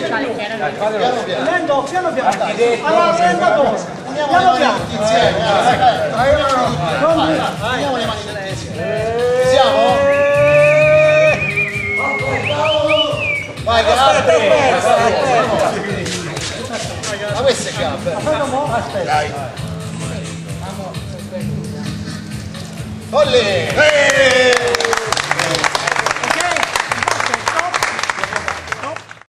Lento, piano piano. Alla 32. Piano piano. Insieme. Uniamo le mani tutti insieme. Siamo? Vai, Gabri. Ma questo è Gabri. Dai. Olè!